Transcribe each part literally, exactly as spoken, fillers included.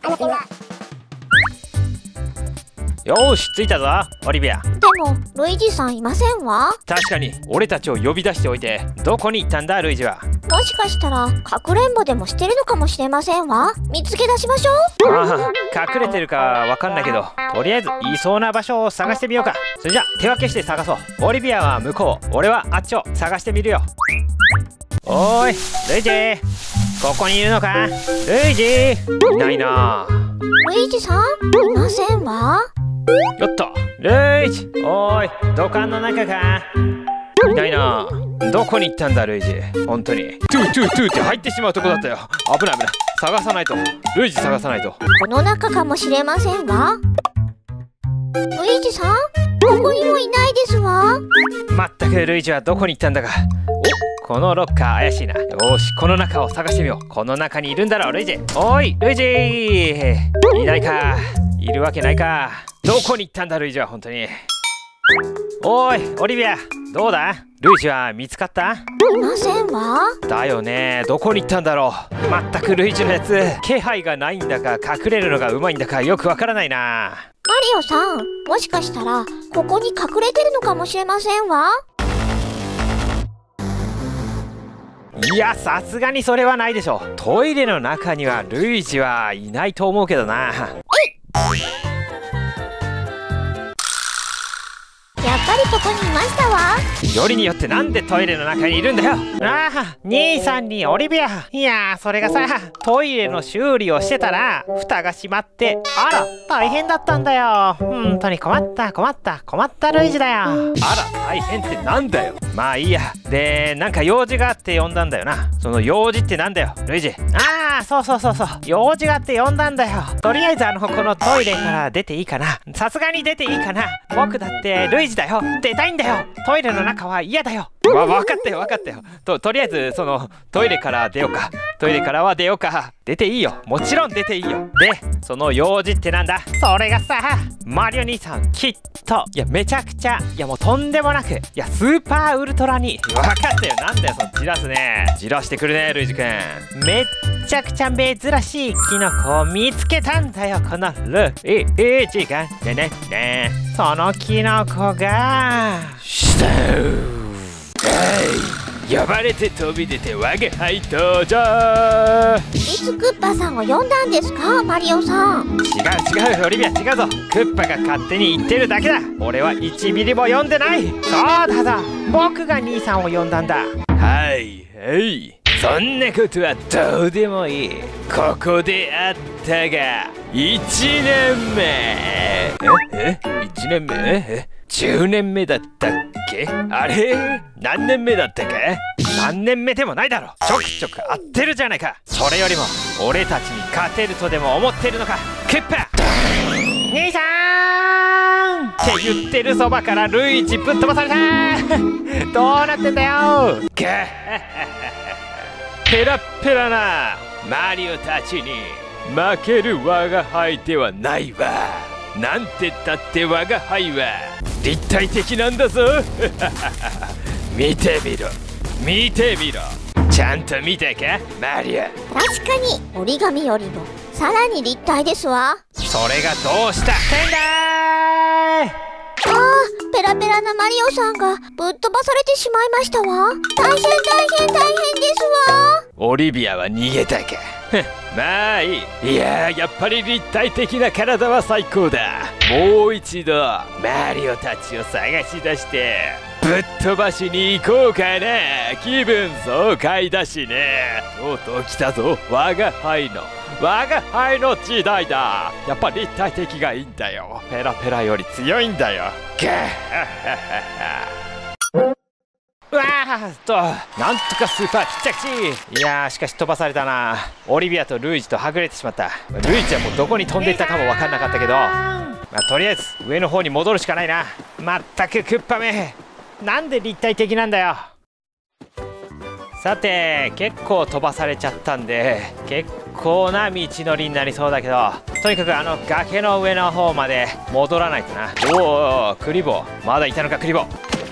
よーし、着いたぞオリビア。 でもルイージさんいませんわ。 確かに俺たちを呼び出しておいてどこに行ったんだルイージは。 もしかしたらかくれんぼでもしてるのかもしれませんわ。見つけ出しましょう。 ああ、隠れてるかわかんないけど、とりあえずいそうな場所を探してみようか。それじゃ手分けして探そう。オリビアは向こう、俺はあっちを探してみるよ。おーいルイージ、ここにいるのかルイージ。いないな。 ルイージさんいませんわ。 よっとルイージ、おーい土管の中か。いないな。どこに行ったんだルイージ。本当にトゥートゥートゥーって入ってしまうとこだったよ。危ない危ない、探さないと。ルイージ探さないと。 この中かもしれませんわ。ルイージさんここにもいないですわ。 まったくルイージはどこに行ったんだか。お、このロッカー怪しいな。よし、この中を探してみよう。この中にいるんだろうルイージ。おいルイージ、いないか。いるわけないか。どこに行ったんだルイージは本当に。おいオリビア、どうだルイージは見つかった？ いませんわ。 だよね、どこに行ったんだろう。まったくルイージのやつ気配がないんだか隠れるのがうまいんだかよくわからないな。 マリオさんもしかしたらここに隠れてるのかもしれませんわ。 いや、さすがにそれはないでしょ。トイレの中にはルイージはいないと思うけどな。 やっぱりここにいましたわ。 よりによってなんでトイレの中にいるんだよ。ああ、兄さんにオリビア。いやー、それがさ、トイレの修理をしてたら蓋が閉まって、あら大変だったんだよ。本当に困った困った困ったルイージだよ。あら大変ってなんだよ。まあいいや。で、なんか用事があって呼んだんだよな。その用事ってなんだよルイージ。ああ、そうそうそうそう、用事があって呼んだんだよ。とりあえずあのこのトイレから出ていいかな。さすがに出ていいかな。僕だってルイージだよ。出たいんだよ。トイレの中は嫌だよ。わ、分かったよ分かったよ。と、とりあえずそのトイレから出ようか。トイレからは出ようか。出ていいよ、もちろん出ていいよ。で、その用事ってなんだ。それがさ、マリオ兄さんきっと、いやめちゃくちゃ、いやもうとんでもなく、いやスーパーウルトラに。分かったよ。なんだよそのじらすね。じらしてくるねルイージくん。めっちゃくちゃ珍しいキノコを見つけたんだよこのルイージが。ねねね、そのキノコがシュー呼ばれて飛び出て我が輩登場。 いつクッパさんを呼んだんですかマリオさん。 違う違うオリビア、違うぞ。クッパが勝手に言ってるだけだ。俺はいちミリも呼んでない。そうだぞ、僕が兄さんを呼んだんだ。はいはい、そんなことはどうでもいい。ここであったがいちねんめ。ええいちねんめえじゅうねんめだったっけ。あれ何年目だったか。何年目でもないだろ。ちょくちょく合ってるじゃないか。それよりも俺たちに勝てるとでも思ってるのかクッパ。兄さんって言ってるそばからルイージぶっ飛ばされたどうなってんだよガッペラッペラなマリオたちに負ける我が輩ではないわ。なんてったって我が輩は立体的なんだぞ見てみろ見てみろ。ちゃんと見たかマリオ。 確かに折り紙よりもさらに立体ですわ。 それがどうしたってんだー。 あー、ペラペラなマリオさんがぶっ飛ばされてしまいましたわ。大変大変大変ですわ。 オリビアは逃げたかまあいい。いやー、やっぱり立体的な体は最高だ。もう一度マリオたちを探し出してぶっ飛ばしに行こうかな。気分爽快だしね。とうとう来たぞ我が輩の我が輩の時代だ。やっぱ立体的がいいんだよ。ペラペラより強いんだよ。ガッハッハッハッハ。うわーっと、なんとかスーパー必着地。いやー、しかし飛ばされたな。オリビアとルイージとはぐれてしまった。ルイージはもうどこに飛んでいったかも分かんなかったけど、まあ、とりあえず上の方に戻るしかないな。まったくクッパめ、なんで立体的なんだよ。さて、結構飛ばされちゃったんで結構な道のりになりそうだけど、とにかくあの崖の上の方まで戻らないとな。おお、クリボーまだいたのかクリボー。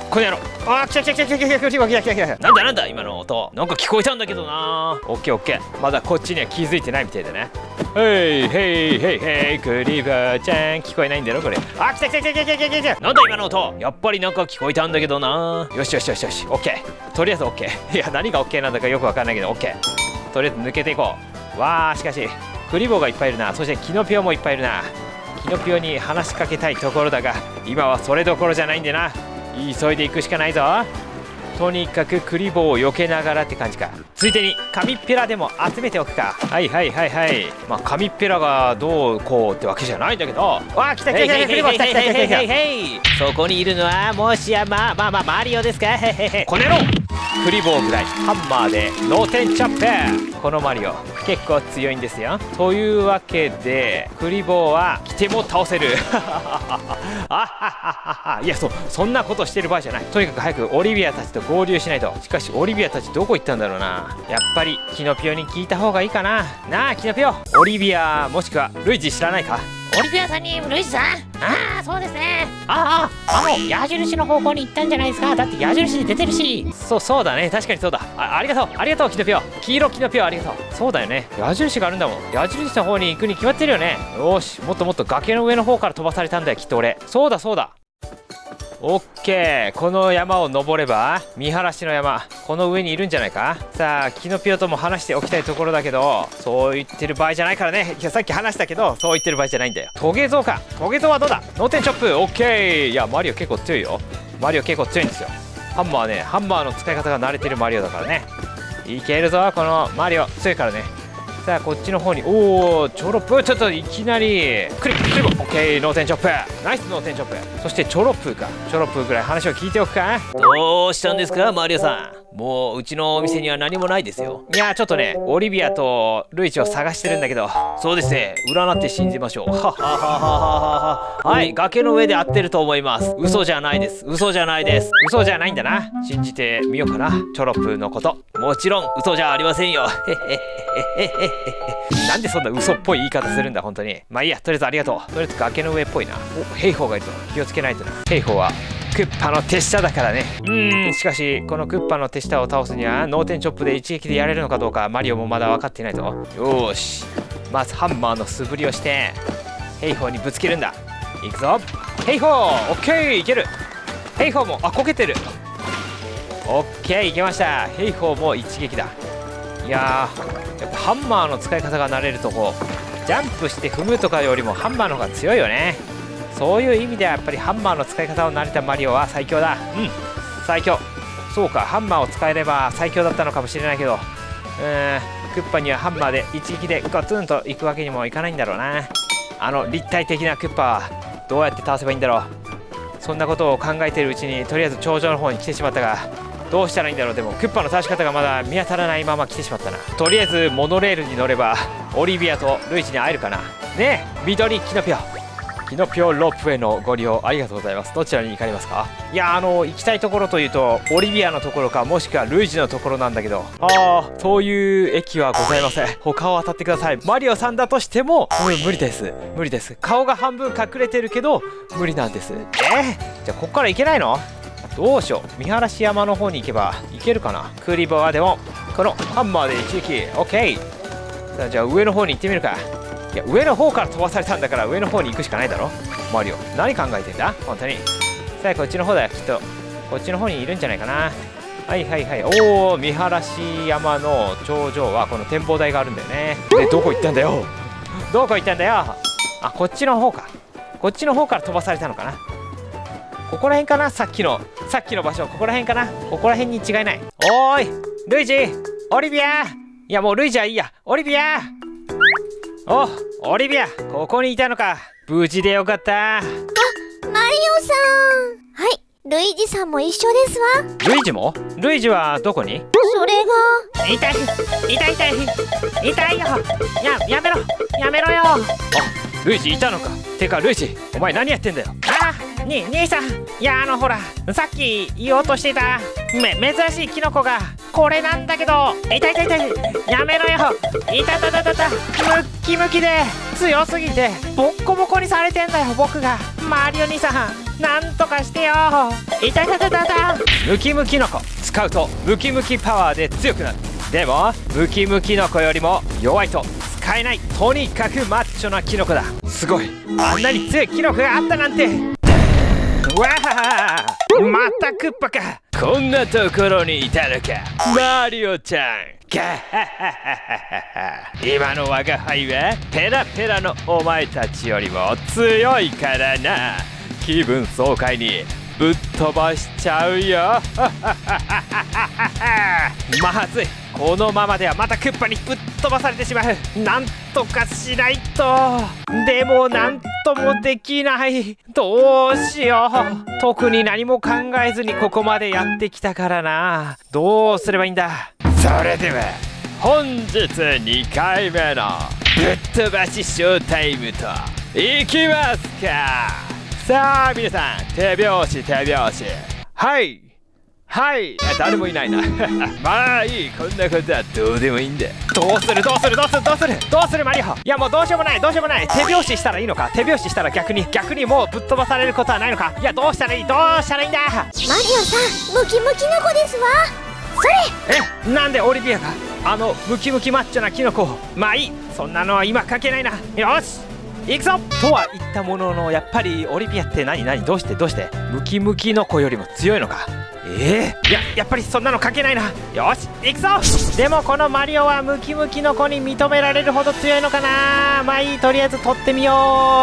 この野郎。あー、来た来た来た来た来た来た来た来た来た。なんだなんだ今の音。なんか聞こえたんだけどな。オッケーオッケー。まだこっちには気づいてないみたいだね。へいへいへいへい、クリボーちゃん。聞こえないんだろこれ。あ、来た来た来た来た来た来た。なんだ今の音。やっぱりなんか聞こえたんだけどな。よしよしよしよし。オッケー。とりあえずオッケー。いや、何がオッケーなんだかよくわかんないけど、オッケー。とりあえず抜けていこう。わー、しかしクリボーがいっぱいいるな。そしてキノピオもいっぱいいるな。キノピオに話しかけたいところだが、今はそれどころじゃないんでな。急いで行くしかないぞ。とにかくクリボーを避けながらって感じか。ついでに紙っぺらでも集めておくか。はいはいはいはい。まあ紙っぺらがどうこうってわけじゃないんだけど。わあ、来た来た来た、クリボー来た来た来た来た来た。そこにいるのはもしやまあまあまあマリオですか。へへへ。この野郎。クリボーぐらいハンマーで脳天チョップ。このマリオ結構強いんですよ。というわけでクリボーは来ても倒せる。あははは。いや、そうそんなことしてる場合じゃない。とにかく早くオリビアたちと合流しないと。しかしオリビアたちどこ行ったんだろうな。やっぱりキノピオに聞いた方がいいかな。なあキノピオ、オリビアもしくはルイージ知らないか。 オリビアさんにルイージさん、ああそうですね。ああ、あの矢印の方向に行ったんじゃないですか。だって矢印に出てるし。 そうそうだね、確かにそうだ。 あ, ありがとうありがとうキノピオ。黄色キノピオありがとう。そうだよね、矢印があるんだもん。矢印の方に行くに決まってるよね。よし、もっともっと崖の上の方から飛ばされたんだよきっと俺。そうだそうだ。オッケー、この山を登れば見晴らしの山、この上にいるんじゃないか。さあキノピオとも話しておきたいところだけど、そう言ってる場合じゃないからね。いやさっき話したけどそう言ってる場合じゃないんだよ。トゲゾウか。トゲゾウはどうだ。脳天チョップオッケー。いやマリオ結構強いよ。マリオ結構強いんですよ。ハンマーね、ハンマーの使い方が慣れてるマリオだからね。いけるぞこのマリオ、強いからね。さあこっちの方に、おおチョロップ、ちょっといきなりクリッククリボー、オッケー、脳天チョップ、ナイス脳天チョップ。そしてチョロップか。チョロップぐらい話を聞いておくか。 どうしたんですかマリオさん。もううちのお店には何もないですよ。 いやちょっとね、オリビアとルイージを探してるんだけど。 そうですね、占って信じましょう。はははははは。はい、崖の上で合ってると思います。嘘じゃないです、嘘じゃないです。 嘘じゃないんだな。信じてみようかな、チョロップのこと。 もちろん嘘じゃありませんよ。へへへへへへ。 なんでそんな嘘っぽい言い方するんだ本当に。まあいいや、とりあえずありがとう。とりあえず崖の上っぽいな。お、ヘイホーがいると気をつけないとな。ヘイホーはクッパの手下だからね。うーん、しかしこのクッパの手下を倒すには脳天チョップで一撃でやれるのかどうかマリオもまだ分かっていないぞ。よーし、まずハンマーの素振りをしてヘイホーにぶつけるんだ。いくぞヘイホー。オッケー、いける。ヘイホーも、あ、こけてる。オッケー、いけました。ヘイホーも一撃だ。いやー、やっぱハンマーの使い方が慣れるとこうジャンプして踏むとかよりもハンマーの方が強いよね。そういう意味ではやっぱりハンマーの使い方を慣れたマリオは最強だ。うん、最強。そうか、ハンマーを使えれば最強だったのかもしれないけど、うーん、クッパにはハンマーで一撃でガツンといくわけにもいかないんだろうな。あの立体的なクッパはどうやって倒せばいいんだろう。そんなことを考えているうちにとりあえず頂上の方に来てしまったが、どうしたらいいんだろう。でもクッパの倒し方がまだ見当たらないまま来てしまったな。とりあえずモノレールに乗ればオリビアとルイージに会えるかな。ねえ緑キノピオ、キノピオロープウェイのご利用ありがとうございます。どちらに行かれますか。いや、あの行きたいところというとオリビアのところか、もしくはルイージのところなんだけど、ああそういう駅はございません。他を当たってください。マリオさんだとしても、うん、無理です無理です。顔が半分隠れてるけど無理なんです。えー、じゃあここから行けないの。どうしよう。見晴らし山の方に行けば行けるかな。クリボーはでもこのハンマーで一撃 OK。 さあじゃあ上の方に行ってみるか。いや上の方から飛ばされたんだから上の方に行くしかないだろマリオ。何考えてんだ本当に。さあこっちの方だよきっと。こっちの方にいるんじゃないかな。はいはいはい。おお、見晴らし山の頂上はこの展望台があるんだよね。でどこ行ったんだよどこ行ったんだよ。あ、こっちの方か。こっちの方から飛ばされたのかな。ここら辺かな。さっきのさっきの場所ここら辺かな。ここら辺に違いない。おーいルイージ、オリビア。いやもうルイージはいいや。オリビア、おオリビア、ここにいたのか。無事でよかった。 あ、マリオさん。はい、ルイージさんも一緒ですわ。 ルイージも。ルイージはどこに。 それが痛い痛い痛い痛いよ。ややめろやめろよ。 あ、ルイージいたのか。てかルイージお前何やってんだよ。 あ、に兄さん、いやあのほらさっき言おうとしていため珍しいキノコがこれなんだけど。痛い痛い痛い、やめろよ。いたたたたた、ムッキムキで強すぎてボッコボコにされてんだよ僕が。マリオ兄さんなんとかしてよ。 いたいたいたいた。 ムキムキノコ使うとムキムキパワーで強くなる。でもムキムキノコよりも弱いと使えない。とにかくマッチョなキノコだ。すごい、あんなに強いキノコがあったなんて。 わあ、またクッパか。 こんなところにいたのかマリオちゃん。ガッハッハッハッハッハ。今の我が輩はペラペラのお前たちよりも強いからな。気分爽快にぶっ飛ばしちゃうよ。 まずい、このままではまたクッパにぶっ飛ばされてしまう。なんとかしないと。でもなんともできない。どうしよう。特に何も考えずにここまでやってきたからな。どうすればいいんだ。 それでは本日にかいめのぶっ飛ばしショータイムといきますか。さあ皆さん、手拍子手拍子。はいはいあ、誰もいないな。まあいい、こんなことはどうでもいいんだ。 どうするどうするどうするどうするどうするマリオ。いやもうどうしようもないどうしようもない。手拍子したらいいのか。手拍子したら逆に逆にもうぶっ飛ばされることはないのか。いやどうしたらいいどうしたらいいんだ。 マリオさん、ムキムキの子ですわ。それ。 え、なんでオリビアがあのムキムキマッチョなキノコを。まあいい、そんなのは今関係ないな。よし行くぞとは言ったものの、やっぱりオリビアって何何どうしてどうしてムキムキの子よりも強いのか。ええー、いややっぱりそんなの関係ないな。よし行くぞ。でもこのマリオはムキムキの子に認められるほど強いのかな。まあいい、とりあえず取ってみよう。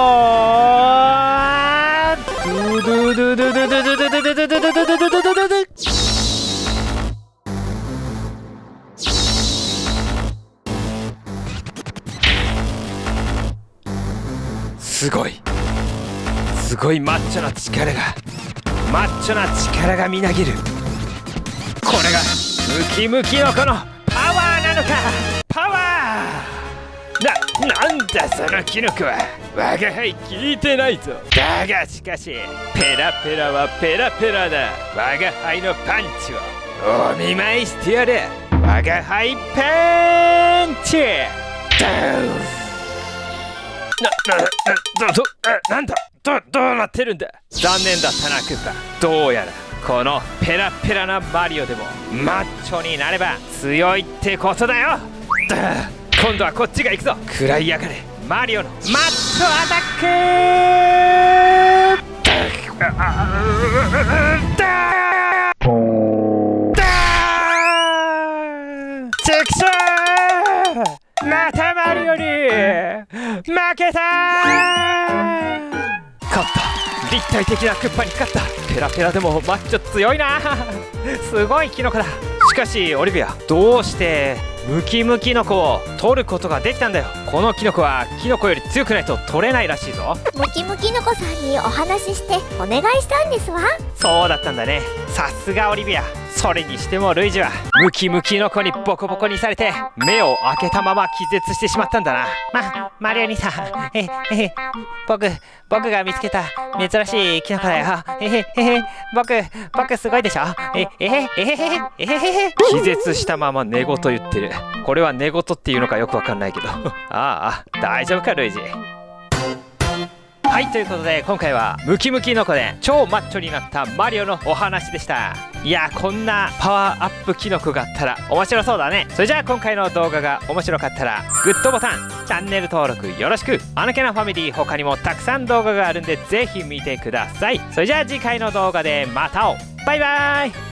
ドゥドゥドゥドゥドゥドゥドゥドゥドゥドゥドゥドゥドゥドゥドゥドゥドゥ。 すごいすごいマッチョな力がマッチョな力がみなぎる。これがムキムキのこのパワーなのか。パワーな、なんだそのキノコは。我が輩聞いてないぞ。だがしかしペラペラはペラペラだ。我が輩のパンチをお見舞いしてやれ。我が輩パンチダウン。な、な、な、ど、ど、なんだど、どうなってるんだ。残念だったなクッパ。どうやらこのペラペラなマリオでもマッチョになれば強いってことだよ。今度はこっちが行くぞ。食らいやがれマリオのマッチョアタック。チクショー、またマリオに負けたー。勝った。立体的なクッパに勝った。ペラペラでもマッチョ強いな。すごいキノコだ。しかしオリビア、どうしてムキムキノコを取ることができたんだよ。このキノコはキノコより強くないと取れないらしいぞ。 ムキムキの子さんにお話ししてお願いしたんですわ。 そうだったんだね。さすがオリビア。それにしてもルイージはムキムキの子にボコボコにされて目を開けたまま気絶してしまったんだな。ま、マリオ兄さん、ええ僕僕が見つけた珍しいキノコだよ。えへへへ僕僕すごいでしょ。ええへえへへえへへ。気絶したまま寝言言ってる。これは寝言っていうのかよくわかんないけど。ああ大丈夫かルイージ。はい、ということで今回はムキムキの子で超マッチョになったマリオのお話でした。いやこんなパワーアップキノコがあったら面白そうだね。それじゃあ今回の動画が面白かったらグッドボタン、チャンネル登録よろしく。あのキャナファミリー他にもたくさん動画があるんでぜひ見てください。それじゃあ次回の動画でまた会おう。バイバイ。